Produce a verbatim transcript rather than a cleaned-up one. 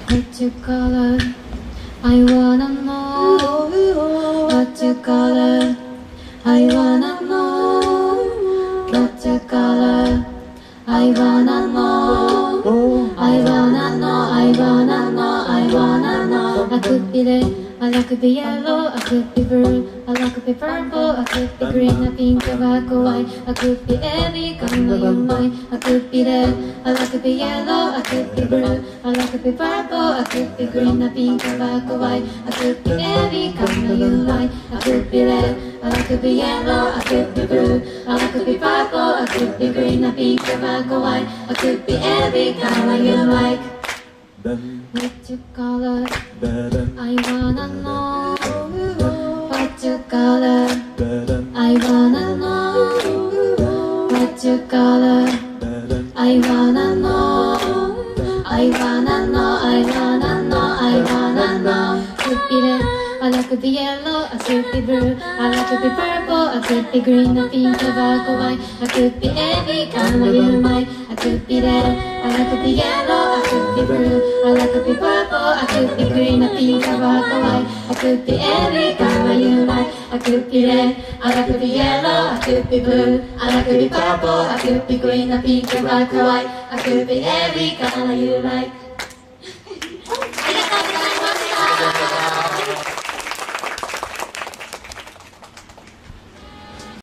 What you color? I wanna know. What you color? I wanna know. What you color? I wanna know. I wanna know. I wanna know. I wanna know. I could be red, I could be yellow, I could be blue, I could be purple, I could be green, I pink, I could white, I could be every color you like. I could be red, I could be yellow, I could be blue, I could be purple, I could be green, I pink, I could white, I could be every color you like. I could be red, I could be yellow, I could be blue, I could be purple, I could be green, I pink, I could white, I could be every color you like. What you color? I wanna know. What you color? I wanna know. What you color? I wanna know. I wanna know. I wanna know. I wanna know. Could be red, I could be yellow, I could be blue, I could be purple, I could be green, I pink, I could white, I could be every color you like. I could be red, I could be yellow, I could be blue, I could be purple, I could be green, I pink, I could white, I could be every color you like. I could be red, I could be yellow, I could be blue, I could be purple, I could be green, I pink, I could white, I could be every color you like.